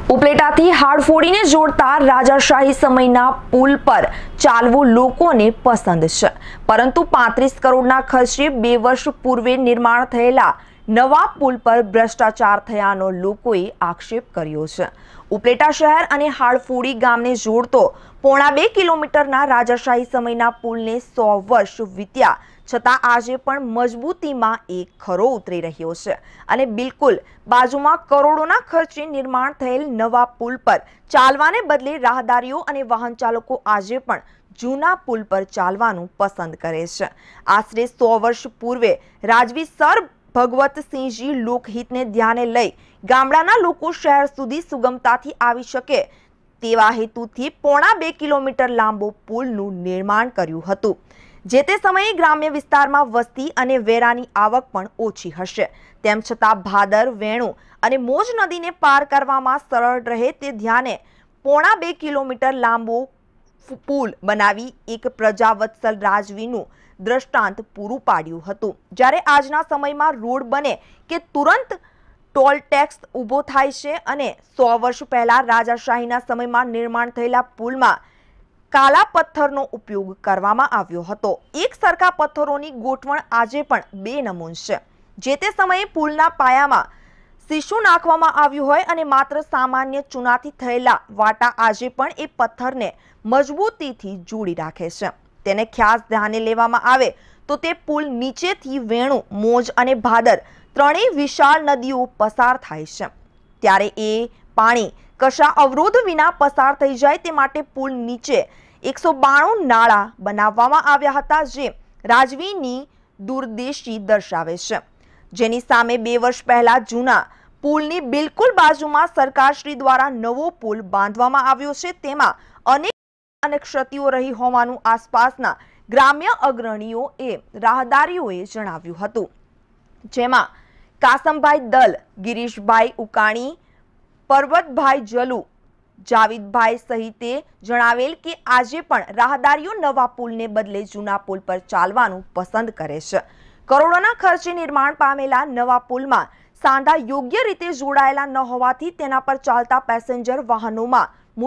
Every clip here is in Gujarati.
ઉપલેટાથી હાડફોડીને જોડતા રાજાશાહી સમયના પુલ પર ચાલવું લોકોને પસંદ છે, પરંતુ 35 કરોડના ખર્ચે 2 વર્ષ પૂર્વે નિર્માણ થયેલા નવા પુલ પર ભ્રષ્ટાચાર થયાનો લોકોએ આક્ષેપ કર્યો છે। ઉપલેટા શહેર અને હાડફોડી ગામને જોડતો 2.5 કિલોમીટરના રાજાશાહી સમયના પુલને 100 વર્ષ વીત્યા છતાં આજે પણ મજબૂતીમાં એક ખરો ઉતરી રહ્યો છે અને બિલકુલ બાજુમાં કરોડોના ખર્ચે નિર્માણ થયેલ નવા પુલ પર ચાલવાને બદલે રાહદારીઓ અને વાહન ચાલકો આજે પણ જૂના પુલ પર ચાલવાનું પસંદ કરે છે। આશરે 100 વર્ષ પૂર્વે રાજવી સર ભગવતસિંહજી લોકહિતને ધ્યાને લઈ ગામડાના લોકો શહેર સુધી સુગમતાથી આવી શકે તેવા હેતુથી 2.5 કિલોમીટર લાંબો પુલનું નિર્માણ કર્યું હતું। જે તે સમયે ગ્રામ્ય વિસ્તારમાં વસ્તી અને વેરાની આવક પણ ઓછી હશે, તેમ છતાં ભાદર, વેણુ અને મોજ નદીને પાર કરવામાં સરળ રહે તે ધ્યાને 2.5 કિલોમીટર લાંબો પુલ બનાવી એક પ્રજાવત્સલ રાજવીનું દ્રષ્ટાંત પૂરું પાડ્યું હતું। જ્યારે આજના સમયમાં રોડ બને કે તુરંત ટોલ ટેક્સ ઊભો થાય છે અને 100 વર્ષ પહેલા રાજાશાહીના સમયમાં નિર્માણ થયેલા પુલમાં કાલા પથ્થરનો ઉપયોગ કરવામાં આવ્યો હતો। એક સરખા પથ્થરોની ગોઠવણ આજે પણ બેનમૂન છે। જે તે સમયે પુલના પાયામાં સીસું નાખવામાં આવ્યું હોય અને માત્ર સામાન્ય ચૂનાથી થયેલા વાટા આજે પણ એ પથ્થરને મજબૂતીથી જોડી રાખે છે। તેને ખાસ ધ્યાને લેવામાં આવે તો તે પુલ નીચેથી વેણુ, મોજ અને ભાદર ત્રણેય વિશાળ નદીઓ પસાર થાય છે, ત્યારે એ પાણી કશા અવરોધ વિના પસાર થઈ જાય તે માટે પુલ નીચે 192 નાળા બનાવવામાં આવ્યા હતા, જે રાજવીની દૂરદેશી દર્શાવે છે। જેની સામે 2 વર્ષ પહેલા જૂના પુલની બિલકુલ બાજુમાં સરકારશ્રી દ્વારા નવો પુલ બાંધવામાં આવ્યો છે। તેમાં અનેક ક્ષતિઓ રહી હોવાનું આસપાસના ગ્રામ્ય અગ્રણીઓએ રાહદારીઓએ જણાવ્યું હતું, જેમાં કાસમભાઈ દલ, ગિરીશભાઈ ઉકાણી, પરબતભાઈ જલુ, જાવીદભાઈ સહિતે જણાવેલ કે આજે પણ રાહદારીઓ નવા પુલને બદલે જૂના પુલ પર ચાલવાનું પસંદ કરે છે। કરોડોના ખર્ચે નિર્માણ પામેલા નવા પુલમાં સાંધા યોગ્ય રીતે જોડાયેલા ન હોવાથી તેના પર ચાલતા પેસેન્જર વાહનોમાં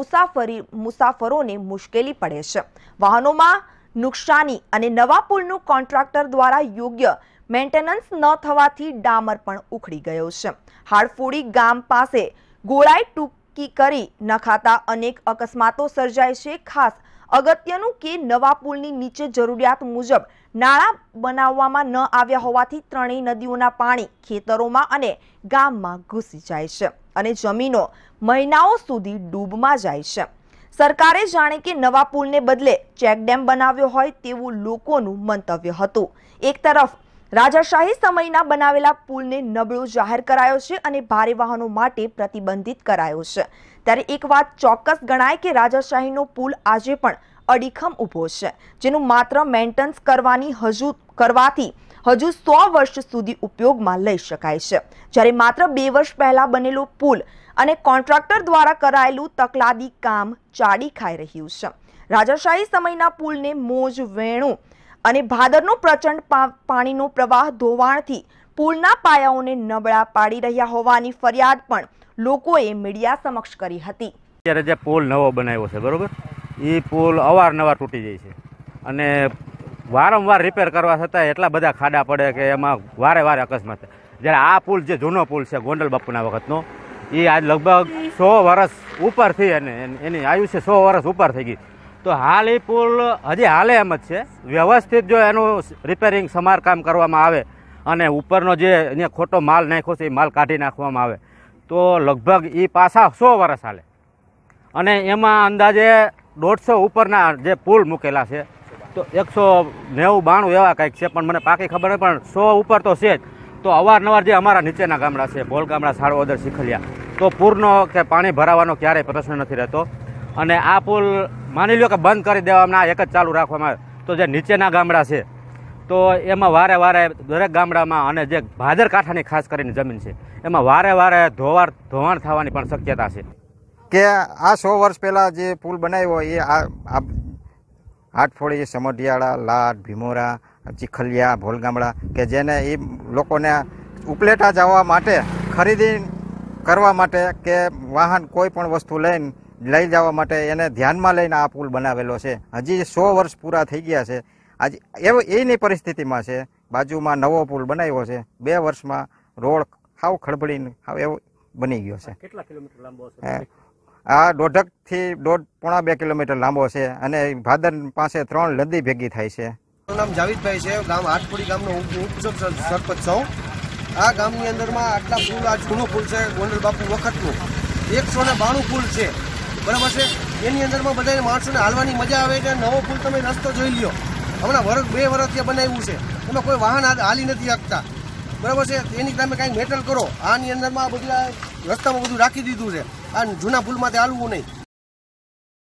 મુસાફરોને મુશ્કેલી પડે છે। વાહનોમાં નુકસાની અને નવા પુલનું કોન્ટ્રાક્ટર દ્વારા યોગ્ય મેન્ટેનન્સ ન થવાથી ડામર પણ ઉખડી ગયો છે। હાડફોડી ગામ પાસે ગોળાઈ ટૂંકી કરી નખાતા અનેક અકસ્માતો સર્જાય છે। ખાસ અગત્યનું કે નવા પુલની નીચે જરૂરિયાત મુજબ નાળા બનાવવામાં ન આવ્યા હોવાથી ત્રણેય નદીઓના પાણી ખેતરોમાં અને ગામમાં ઘૂસી જાય છે અને જમીનો મહિનાઓ સુધી ડૂબમાં જાય છે। સરકારે જાણે કે નવા પુલને બદલે ચેકડેમ બનાવ્યો હોય તેવું લોકોનું મંતવ્ય હતું। એક તરફ રાજાશાહી સમયના બનાવેલા પુલને નબળો જાહેર કરાયો છે અને ભારે વાહનો માટે પ્રતિબંધિત કરાયો છે, ત્યારે એક વાત ચોક્કસ ગણાય કે રાજાશાહીનો પુલ આજે પણ અડીખમ ઊભો છે, જેનું માત્ર મેન્ટેનન્સ કરવાથી હજુ 100 વર્ષ સુધી ઉપયોગમાં લઈ શકાય છે, જ્યારે માત્ર 2 વર્ષ પહેલા બનેલો પુલ અને કોન્ટ્રાક્ટર દ્વારા કરાયેલું તકલાદી કામ ચાડી ખાઈ રહ્યું છે। રાજાશાહી સમયના પુલને મોજ, વેણુ અને ભાદરનો પ્રચંડ પાણીનો પ્રવાહ ધોવાણથી પુલના પાયાઓને નબળા પાડી રહ્યા હોવાની ફરિયાદ પણ લોકોએ મીડિયા સમક્ષ કરી હતી। અત્યારે જે પુલ નવો બનાવ્યો છે, બરોબર, એ પુલ અવારનવાર તૂટી જાય છે અને વારંવાર રિપેર કરવા છતાં એટલા બધા ખાડા પડે કે એમાં વારે વારે અકસ્માત થાય। જ્યારે આ પુલ જે જૂનો પુલ છે ગોંડલ બાપુના વખતનો, એ આજ લગભગ 100 વર્ષ ઉપર થઈ અને એની આયુષ્ય 100 વર્ષ ઉપર થઈ ગઈ, તો હાલ એ પુલ હજી હાલે એમ જ છે। વ્યવસ્થિત જો એનું રિપેરિંગ સમારકામ કરવામાં આવે અને ઉપરનો જે અહીંયા ખોટો માલ નાખ્યો છે એ માલ કાઢી નાખવામાં આવે તો લગભગ એ પાછા 100 વર્ષ હાલે અને એમાં અંદાજે 150 ઉપરના જે પુલ મૂકેલા છે તો 190-92 એવા કંઈક છે, પણ મને પાકી ખબર નહીં, પણ 100 ઉપર તો છે જ। તો અવારનવાર જે અમારા નીચેના ગામડા છે, ભોલ ગામડા, સાળવદર, શીખલિયા, તો પૂરનો કે પાણી ભરાવાનો ક્યારેય પ્રશ્ન નથી રહેતો અને આ પુલ માની લો કે બંધ કરી દેવામાં એક જ ચાલુ રાખવામાં આવે તો જે નીચેના ગામડા છે તો એમાં વારે વારે દરેક ગામડામાં અને જે ભાદર કાંઠાની ખાસ કરીને જમીન છે એમાં વારે વારે ધોવાણ થવાની પણ શક્યતા છે। કે આ 100 વર્ષ પહેલાં જે પુલ બનાવ્યો એ હાડફોડી, સમઢિયાળા, લાડ, ભીમોરા, ચીખલિયા, ભોલ ગામડા કે જેને એ લોકોને ઉપલેટા જવા માટે ખરીદી કરવા માટે કે વાહન કોઈ પણ વસ્તુ લઈને લઈ જવા માટે એને ધ્યાનમાં લઈને આ પુલ બનાવેલો છે. હજી 100 વર્ષ પૂરા થઈ ગયા છે. આજે એની પરિસ્થિતિમાં છે. બાજુમાં નવો પુલ બનાવ્યો છે. 2 વર્ષમાં રોડ હાવ ખળબળીને હાવ એવો બની ગયો છે. કેટલા કિલોમીટર લાંબો છે? આ 1.5 થી 1.5 કિલોમીટર લાંબો છે અને ભાદર પાસે 3 નદી ભેગી થાય છે. મારું નામ જાવીદભાઈ છે. ગામ આઠપુડી ગામનો સરપંચ છું. આ ગામની અંદરમાં આટલા પુલ, આ જૂનો પુલ છે ગોંડલ બાપુ વખતનું. 192 પુલ છે, બરાબર છે. એની અંદરમાં બધાને માણસોને હાલવાની મજા આવે છે. નવો પુલ તમે રસ્તો જોઈ લ્યો, હમણાં 2 વર્ષથી બનાવ્યું છે. એમાં કોઈ વાહન હાલી નથી શકતા, બરાબર છે. એની તમે કાંઈક મેટલ કરો. આની અંદરમાં બધું રસ્તામાં બધું રાખી દીધું છે. આ જૂના પુલમાં તે હાલવું નહીં.